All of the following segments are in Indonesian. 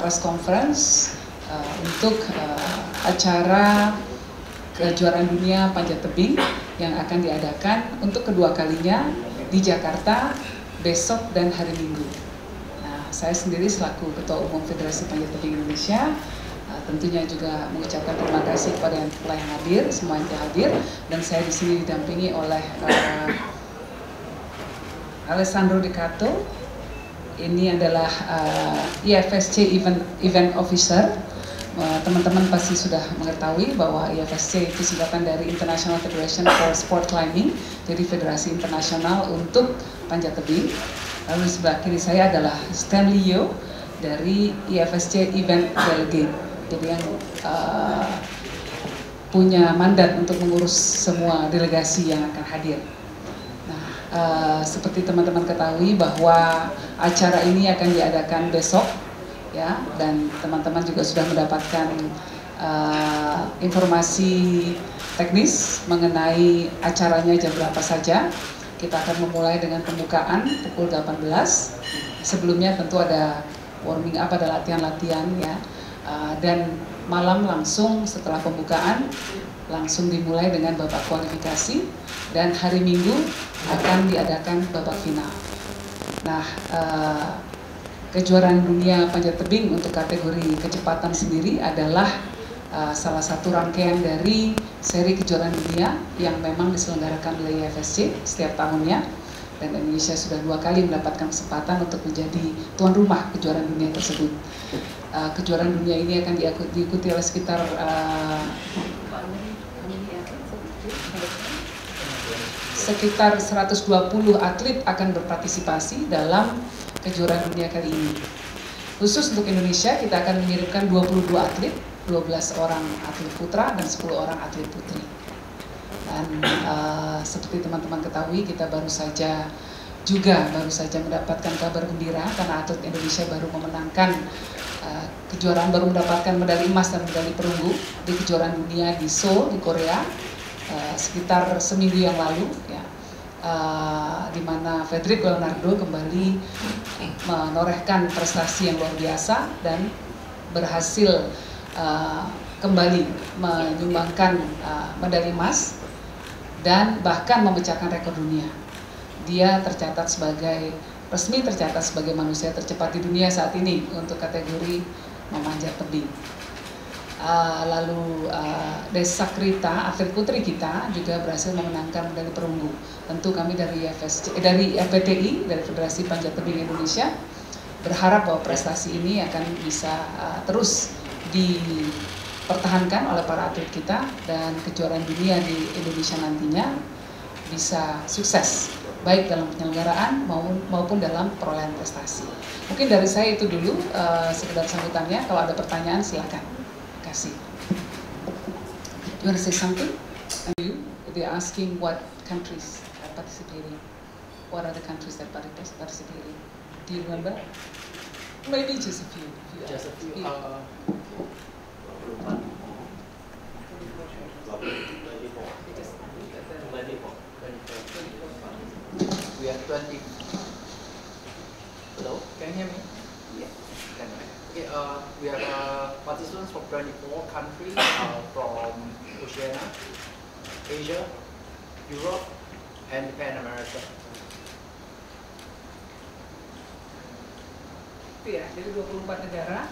press conference untuk acara kejuaraan dunia panjat tebing yang akan diadakan untuk kedua kalinya di Jakarta besok dan hari Minggu. Nah, saya sendiri selaku Ketua Umum Federasi Panjat Tebing Indonesia tentunya juga mengucapkan terima kasih kepada yang telah hadir, semua yang telah hadir, dan saya di sini didampingi oleh Alessandro De Cato. Ini adalah IFSC Event Officer. Teman-teman pasti sudah mengetahui bahwa IFSC itu singkatan dari International Federation for Sport Climbing, jadi federasi internasional untuk panjat tebing. Lalu di sebelah kiri saya adalah Stanley Yeo dari IFSC Event Delegate, jadi yang punya mandat untuk mengurus semua delegasi yang akan hadir. Seperti teman-teman ketahui bahwa acara ini akan diadakan besok, ya, dan teman-teman juga sudah mendapatkan informasi teknis mengenai acaranya jam berapa saja. Kita akan memulai dengan pembukaan pukul 18. Sebelumnya tentu ada warming up, ada latihan-latihan, ya, dan malam langsung setelah pembukaan langsung dimulai dengan babak kualifikasi, dan hari Minggu akan diadakan babak final. Nah, kejuaraan dunia panjat tebing untuk kategori kecepatan sendiri adalah salah satu rangkaian dari seri kejuaraan dunia yang memang diselenggarakan oleh IFSC setiap tahunnya, dan Indonesia sudah 2 kali mendapatkan kesempatan untuk menjadi tuan rumah kejuaraan dunia tersebut. Kejuaraan dunia ini akan diikuti oleh sekitar 120 atlet akan berpartisipasi dalam kejuaraan dunia kali ini. Khusus untuk Indonesia, kita akan mengirimkan 22 atlet, 12 orang atlet putra dan 10 orang atlet putri. Dan seperti teman-teman ketahui, kita baru saja mendapatkan kabar gembira karena atlet Indonesia baru memenangkan kejuaraan, baru mendapatkan medali emas dan medali perunggu di kejuaraan dunia di Seoul di Korea sekitar seminggu yang lalu, ya, di mana Federico Leonardo kembali menorehkan prestasi yang luar biasa dan berhasil kembali menyumbangkan medali emas dan bahkan memecahkan rekor dunia. Dia resmi tercatat sebagai manusia tercepat di dunia saat ini untuk kategori memanjat tebing. Lalu Desa Krita, atlet putri kita, juga berhasil memenangkan medali perunggu. Tentu kami dari FPTI, dari Federasi Panjat Tebing Indonesia, berharap bahwa prestasi ini akan bisa terus dipertahankan oleh para atlet kita, dan kejuaraan dunia di Indonesia nantinya bisa sukses, baik dalam penyelenggaraan maupun dalam perolehan prestasi. Mungkin dari saya itu dulu sekedar sambutannya. Kalau ada pertanyaan silakan. Kasih. You want to say something? They're asking what countries are participating. What are the countries that are participating? Do you remember? Maybe just a few. Just a few. We are 20. Hello, can you hear me? Yeah. Okay, we have participants from 24 countries from Oceania, Asia, Europe, and Pan America. Ya, jadi 24 negara,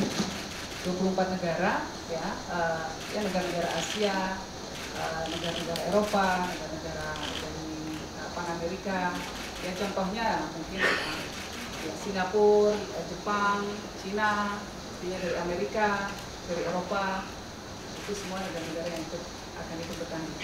ya, negara-negara Asia, negara-negara Eropa, negara-negara dari Amerika, ya, contohnya mungkin ya, Singapura, Jepang, Cina, dari Amerika, dari Eropa, itu semua negara-negara yang akan ikut bertanding.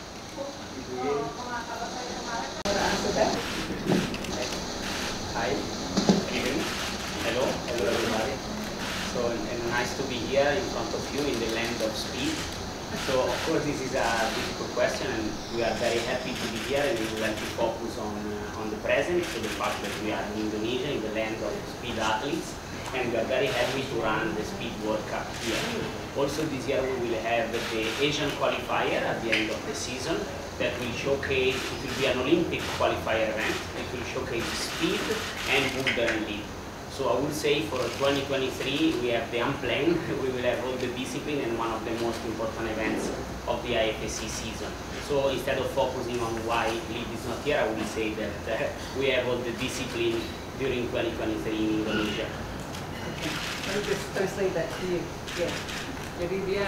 Hi, hello everybody. So and nice to be here in front of you in the land of speed. So of course this is a difficult question, and we are very happy to be here, and we would like to focus on the present, so the fact that we are in Indonesia, in the land of speed athletes, and we are very happy to run the Speed World Cup here. Also this year we will have the Asian qualifier at the end of the season that will showcase, it will be an Olympic qualifier event, it will showcase speed and boulder and lead. So I would say for 2023 we have the unplanned, we will have all the discipline and one of the most important events of the IFSC season. So instead of focusing on why Lead is not here, I would say that we have all the discipline during 2023 in Indonesia. Okay, let me just translate that to you. Yeah. Jadi dia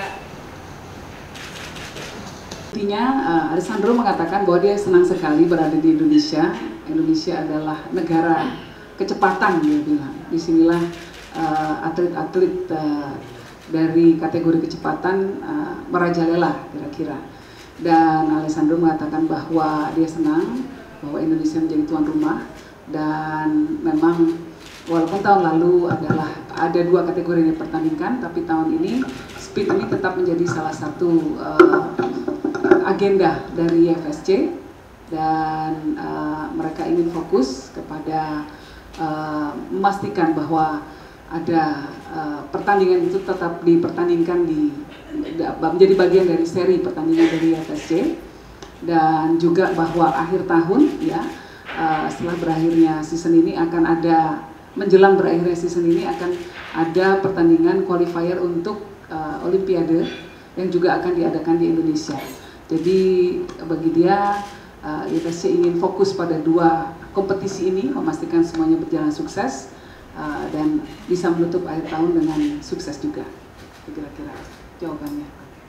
Intinya, Alessandro mengatakan bahwa dia senang sekali berada di Indonesia. Indonesia adalah negara kecepatan, dia bilang. Disinilah atlet-atlet dari kategori kecepatan merajalela kira-kira. Dan Alessandro mengatakan bahwa dia senang bahwa Indonesia menjadi tuan rumah. Dan memang walaupun tahun lalu ada 2 kategori yang dipertandingkan, tapi tahun ini speed ini tetap menjadi salah satu agenda dari IFSC, dan mereka ingin fokus kepada memastikan bahwa ada pertandingan itu tetap dipertandingkan menjadi bagian dari seri pertandingan dari IFSC, dan juga bahwa akhir tahun ya setelah berakhirnya season ini akan ada, menjelang berakhirnya season ini akan ada pertandingan qualifier untuk Olimpiade yang juga akan diadakan di Indonesia. Jadi bagi dia IFSC ingin fokus pada 2 kompetisi ini, memastikan semuanya berjalan sukses dan bisa menutup akhir tahun dengan sukses juga. Kira-kira jawabannya.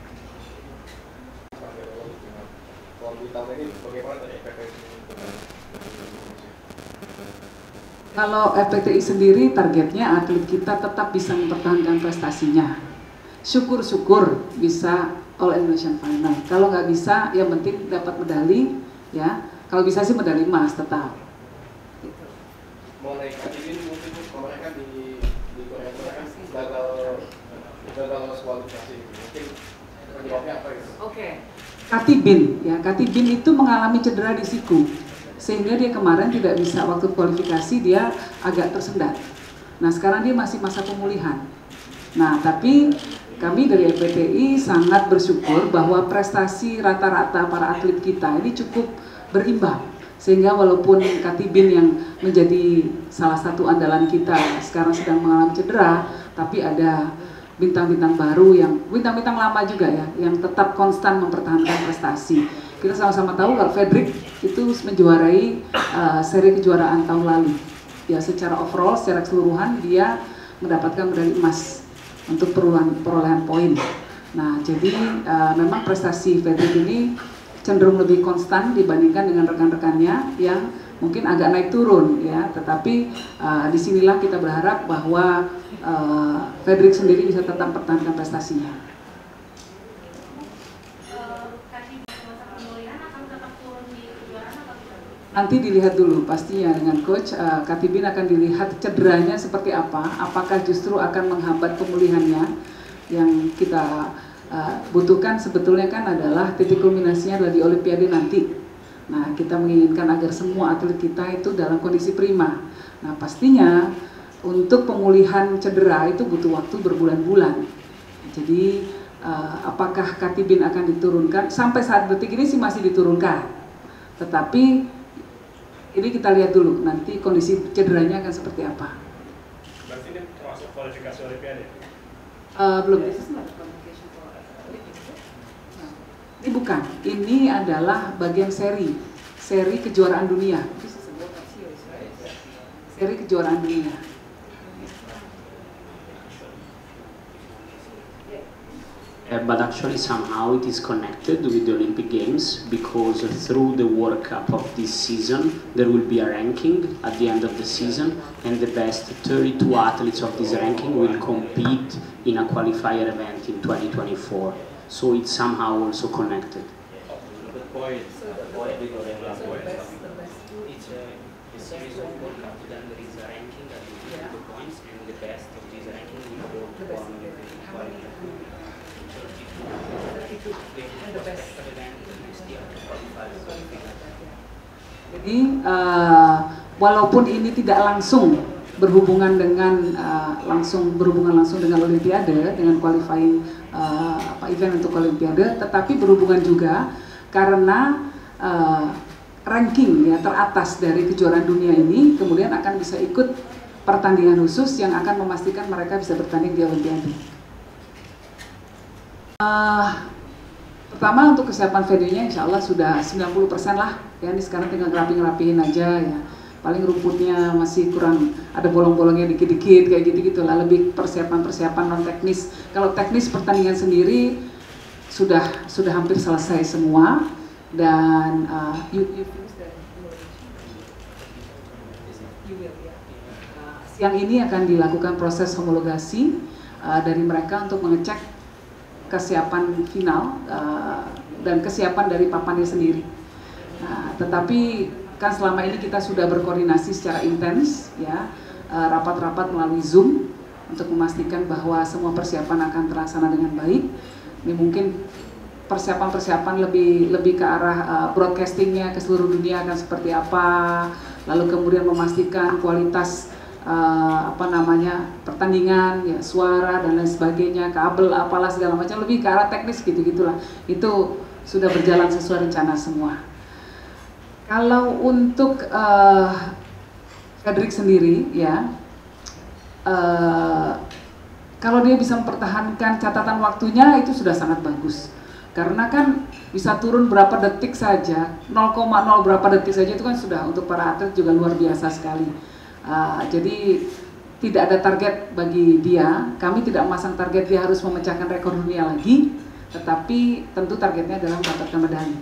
Kalau FPTI sendiri targetnya atlet kita tetap bisa mempertahankan prestasinya. Syukur-syukur bisa All Indonesian Final. Kalau nggak bisa, yang penting dapat medali, ya. Kalau bisa sih medali emas tetap. Gitu. Mulai ini mungkin mereka di Korea Selatan gagal kualifikasi. Mungkin penyebabnya apa itu? Oke. Katibin itu mengalami cedera di siku, sehingga dia kemarin tidak bisa, waktu kualifikasi dia agak tersendat. Nah sekarang dia masih masa pemulihan. Nah tapi kami dari FPTI sangat bersyukur bahwa prestasi rata-rata para atlet kita ini cukup berimbang. Sehingga walaupun Katibin yang menjadi salah satu andalan kita sekarang sedang mengalami cedera, tapi ada bintang-bintang baru, yang bintang-bintang lama juga ya, yang tetap konstan mempertahankan prestasi. Kita sama-sama tahu kalau Fredrik itu menjuarai seri kejuaraan tahun lalu. Ya secara overall, secara keseluruhan dia mendapatkan medali emas untuk perolehan poin. Nah, jadi memang prestasi Fredrik ini cenderung lebih konstan dibandingkan dengan rekan-rekannya yang mungkin agak naik turun ya. Tetapi disinilah kita berharap bahwa Fredrik sendiri bisa tetap pertahankan prestasinya. Nanti dilihat dulu pastinya dengan coach. Katibin akan dilihat cederanya seperti apa, apakah justru akan menghambat pemulihannya. Yang kita butuhkan sebetulnya kan adalah titik kulminasinya adalah di Olimpiade nanti. Nah kita menginginkan agar semua atlet kita itu dalam kondisi prima. Nah pastinya untuk pemulihan cedera itu butuh waktu berbulan-bulan. Jadi apakah Katibin akan diturunkan? Sampai saat detik ini sih masih diturunkan, tetapi ini kita lihat dulu nanti kondisi cederanya akan seperti apa. Berarti ini termasuk kualifikasi Olimpiade? Belum. Ini bukan. Ini adalah bagian seri kejuaraan dunia. Seri kejuaraan dunia. But actually somehow it is connected with the Olympic Games, because through the World Cup of this season there will be a ranking at the end of the season, and the best 32 athletes of this ranking will compete in a qualifier event in 2024. So it's somehow also connected. The point because it's a series of World Cup, then there is a ranking that will give the points, and the best of this ranking will go to one qualifier. Jadi walaupun ini tidak langsung berhubungan dengan langsung dengan Olimpiade, dengan qualifying event untuk Olimpiade, tetapi berhubungan juga karena ranking ya teratas dari kejuaraan dunia ini kemudian akan bisa ikut pertandingan khusus yang akan memastikan mereka bisa bertanding di Olimpiade. Pertama untuk kesiapan venue-nya insya Allah sudah 90% lah ya, ini sekarang tinggal ngerapihin aja ya, paling rumputnya masih kurang, ada bolong-bolongnya dikit-dikit kayak gitu-gitu lah, lebih persiapan non teknis. Kalau teknis pertandingan sendiri sudah hampir selesai semua dan siang ini akan dilakukan proses homologasi dari mereka untuk mengecek kesiapan final dan kesiapan dari papannya sendiri. Tetapi kan selama ini kita sudah berkoordinasi secara intens ya, rapat-rapat melalui Zoom untuk memastikan bahwa semua persiapan akan terlaksana dengan baik. Ini mungkin persiapan lebih ke arah broadcastingnya ke seluruh dunia akan seperti apa, lalu kemudian memastikan kualitas pertandingan ya, suara dan lain sebagainya, kabel apalah segala macam, lebih ke arah teknis gitu-gitulah. Itu sudah berjalan sesuai rencana semua. Kalau untuk Fredrik sendiri ya, kalau dia bisa mempertahankan catatan waktunya itu sudah sangat bagus. Karena kan bisa turun berapa detik saja, 0,0 berapa detik saja itu kan sudah untuk para atlet juga luar biasa sekali. Jadi tidak ada target bagi dia, kami tidak memasang target dia harus memecahkan rekor dunia lagi, tetapi tentu targetnya adalah mendapatkan medali.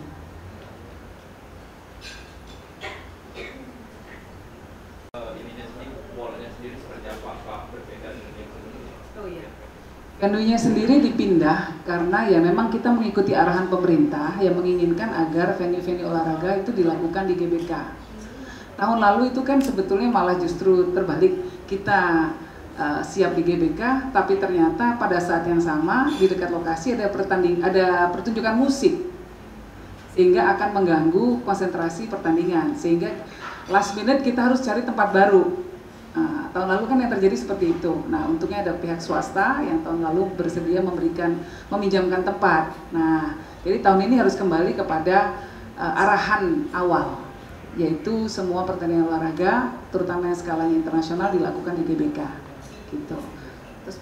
Venue-nya sendiri dipindah karena ya memang kita mengikuti arahan pemerintah yang menginginkan agar venue-venue olahraga itu dilakukan di GBK. Tahun lalu itu kan sebetulnya malah justru terbalik, kita siap di GBK, tapi ternyata pada saat yang sama di dekat lokasi ada pertunjukan musik, sehingga akan mengganggu konsentrasi pertandingan, sehingga last minute kita harus cari tempat baru. Tahun lalu kan yang terjadi seperti itu. Nah, untungnya ada pihak swasta yang tahun lalu bersedia meminjamkan tempat. Nah, jadi tahun ini harus kembali kepada arahan awal, yaitu semua pertandingan olahraga, terutama yang skalanya internasional, dilakukan di GBK, gitu. Terus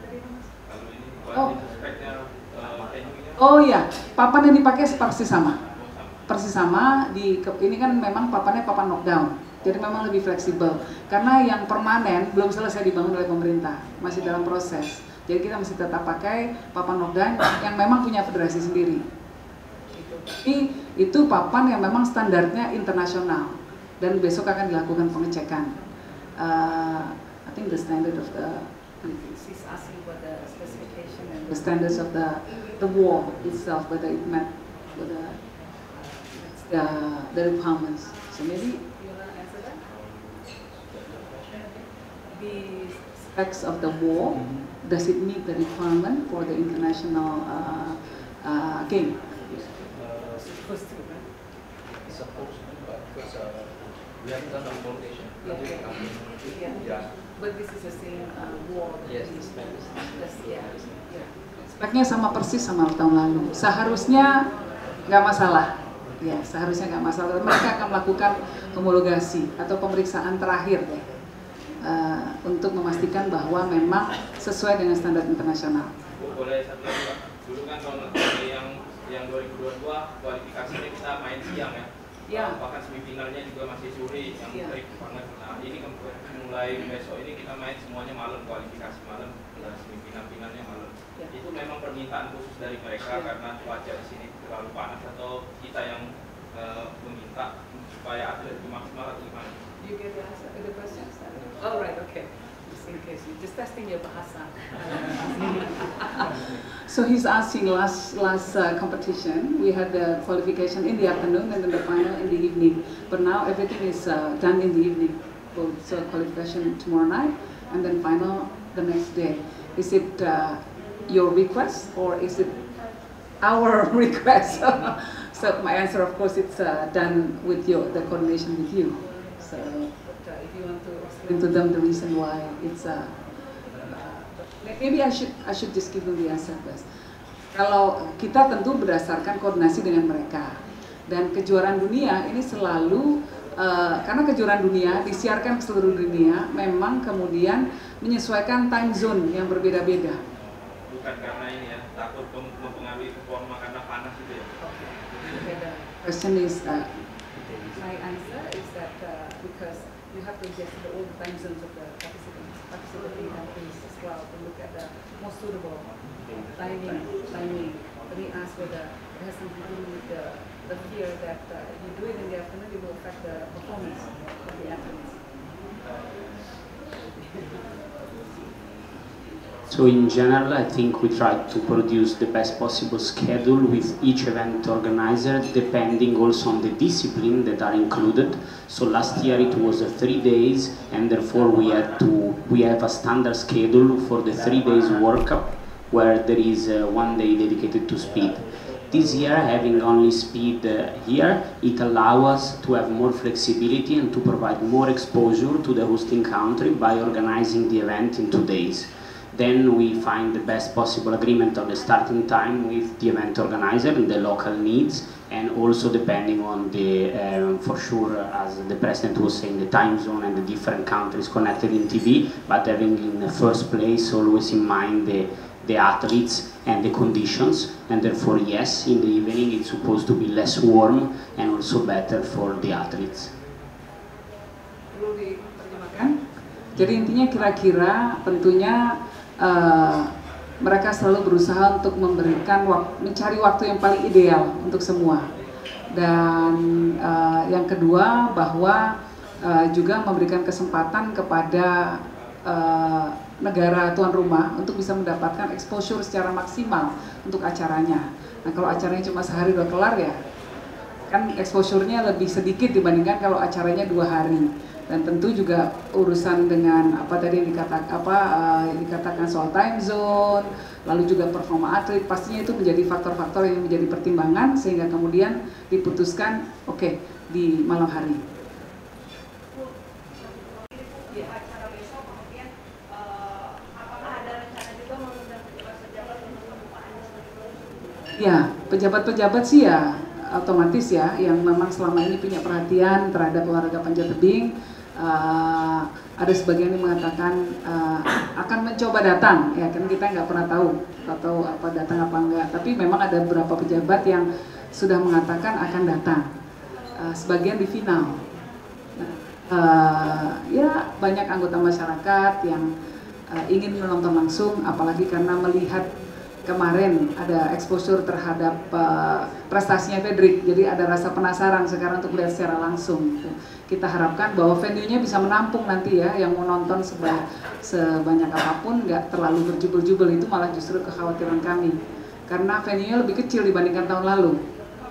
oh ya, papan yang dipakai persis sama. Ini kan memang papannya papan knockdown, jadi memang lebih fleksibel. Karena yang permanen belum selesai dibangun oleh pemerintah, masih dalam proses. Jadi kita masih tetap pakai papan knockdown yang memang punya federasi sendiri. Tapi itu papan yang memang standarnya internasional dan besok akan dilakukan pengecekan. I think the standard of the standards of the wall itself, whether it met with the requirements. So maybe you want to answer that? The specs of the wall, does it meet the requirement for the international game? Supposed to, because we have done the homologation. Yeah. But this is the same wall. Yes. Speknya sama persis sama tahun lalu. Seharusnya nggak masalah. Ya, seharusnya nggak masalah. Mereka akan melakukan homologasi atau pemeriksaan terakhir ya, untuk memastikan bahwa memang sesuai dengan standar internasional. Boleh satu lagi, dulu kan tahun yang 2022 kualifikasinya kita main siang ya. Ya. Bahkan semifinalnya juga masih sore, yang baik banget. Nah ini mulai besok ini kita main semuanya malam, kualifikasi malam, semifinalnya malam. Ya. Itu memang permintaan khusus dari mereka karena cuaca di sini terlalu panas, atau kita yang meminta supaya atlet lebih maksimal atau gimana? You get the answer to the question? Oh right, okay. Just in case, just testing your bahasa. So he's asking last competition, we had the qualification in the afternoon and then the final in the evening. But now everything is done in the evening. So qualification tomorrow night and then final the next day. Is it your request or is it our request? So my answer, of course, it's done with the coordination with you. So if you want to explain to them the reason why it's maybe I should just give them the answer first. Kalau kita tentu berdasarkan koordinasi dengan mereka, dan kejuaraan dunia ini selalu karena kejuaraan dunia disiarkan ke seluruh dunia, memang kemudian menyesuaikan time zone yang berbeda-beda. Bukan karena ini ya, takut mempengaruhi performa karena panas itu ya. Question is My answer is that because you have to adjust the all the time zones of the participating countries as well to look at the most suitable timing. Let me ask whether it has something to do with the fear that you do it in the afternoon, it will affect the performance of the athletes. So in general, I think we try to produce the best possible schedule with each event organizer, depending also on the discipline that are included. So last year it was 3 days, and therefore we have a standard schedule for the 3 days World Cup, where there is 1 day dedicated to speed. This year, having only speed here, it allows us to have more flexibility and to provide more exposure to the hosting country by organizing the event in 2 days. Then we find the best possible agreement on the starting time with the event organizer and the local needs, and also depending on the, for sure, as the President was saying, the time zone and the different countries connected in TV, but having in the first place always in mind the athletes and the conditions, and therefore yes, in the evening it's supposed to be less warm and also better for the athletes. Perlu diterjemahkan. Jadi intinya kira-kira tentunya mereka selalu berusaha untuk mencari waktu yang paling ideal untuk semua. Dan yang kedua bahwa juga memberikan kesempatan kepada negara tuan rumah untuk bisa mendapatkan exposure secara maksimal untuk acaranya. Nah kalau acaranya cuma sehari udah kelar ya, kan exposure-nya lebih sedikit dibandingkan kalau acaranya 2 hari. Dan tentu juga urusan dengan apa tadi yang dikatakan soal time zone, lalu juga performa atlet, pastinya itu menjadi faktor-faktor yang menjadi pertimbangan sehingga kemudian diputuskan oke, di malam hari. Ya, pejabat-pejabat sih ya otomatis ya, yang memang selama ini punya perhatian terhadap olahraga panjat tebing. Ada sebagian yang mengatakan akan mencoba datang, ya kan kita nggak pernah tahu atau apa datang apa enggak. Tapi memang ada beberapa pejabat yang sudah mengatakan akan datang. Sebagian di final. Ya banyak anggota masyarakat yang ingin menonton langsung, apalagi karena melihat kemarin ada exposure terhadap prestasinya Fedrik, jadi ada rasa penasaran sekarang untuk lihat secara langsung. Kita harapkan bahwa venue-nya bisa menampung nanti ya, yang mau nonton sebanyak apapun, nggak terlalu berjubel-jubel, itu malah justru kekhawatiran kami. Karena venue-nya lebih kecil dibandingkan tahun lalu.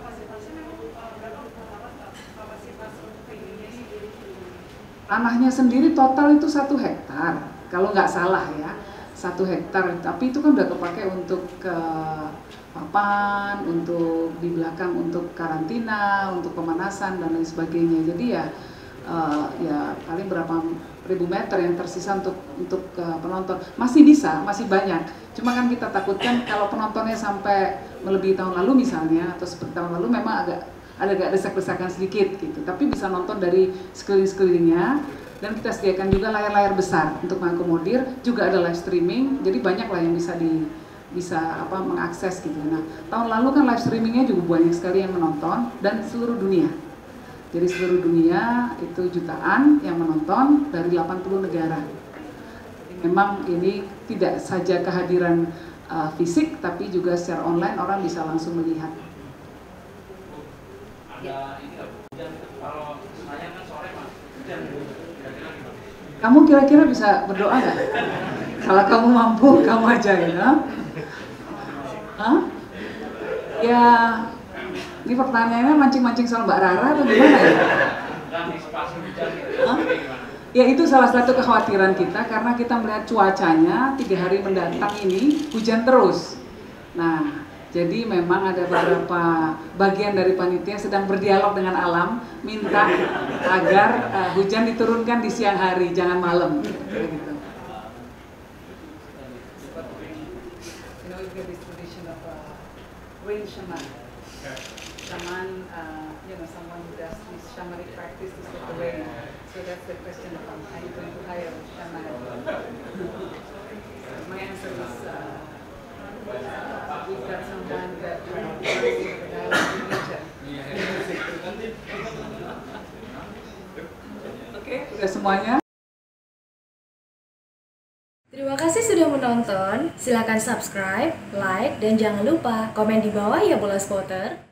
Tanahnya sendiri total itu 1 hektar, kalau nggak salah ya. 1 hektar, tapi itu kan udah kepake untuk papan, untuk di belakang untuk karantina, untuk pemanasan dan lain sebagainya. Jadi ya paling berapa ribu meter yang tersisa untuk penonton. Masih bisa, masih banyak. Cuma kan kita takutkan kalau penontonnya sampai melebihi tahun lalu misalnya, atau seperti tahun lalu memang agak desak-desakan sedikit gitu. Tapi bisa nonton dari sekeliling-sekelilingnya. Dan kita sediakan juga layar-layar besar untuk mengakomodir, juga ada live streaming, jadi banyak lah yang bisa mengakses gitu. Nah, tahun lalu kan live streamingnya juga banyak sekali yang menonton dan seluruh dunia. Jadi seluruh dunia itu jutaan yang menonton dari 80 negara. Memang ini tidak saja kehadiran fisik, tapi juga secara online orang bisa langsung melihat. Ada ini nggak, hujan kalau saya kan sore mas, hujan. Kamu kira-kira bisa berdoa nggak? Kalau kamu mampu, kamu aja gitu. Hah? Ya, ini pertanyaannya mancing-mancing soal Mbak Rara atau gimana ya? Hah? Ya itu salah satu kekhawatiran kita karena kita melihat cuacanya 3 hari mendatang ini hujan terus. Nah, jadi memang ada beberapa bagian dari panitia sedang berdialog dengan alam, minta agar hujan diturunkan di siang hari, jangan malam. Gitu. shaman, someone who does this shamanic practice to stop the rain. So that's the question about are you going to hire a shaman? My answer is we've got someone that works with the dialogue with nature. Oke, udah semuanya. Terima kasih sudah menonton. Silakan subscribe, like, dan jangan lupa komen di bawah ya bola spotter.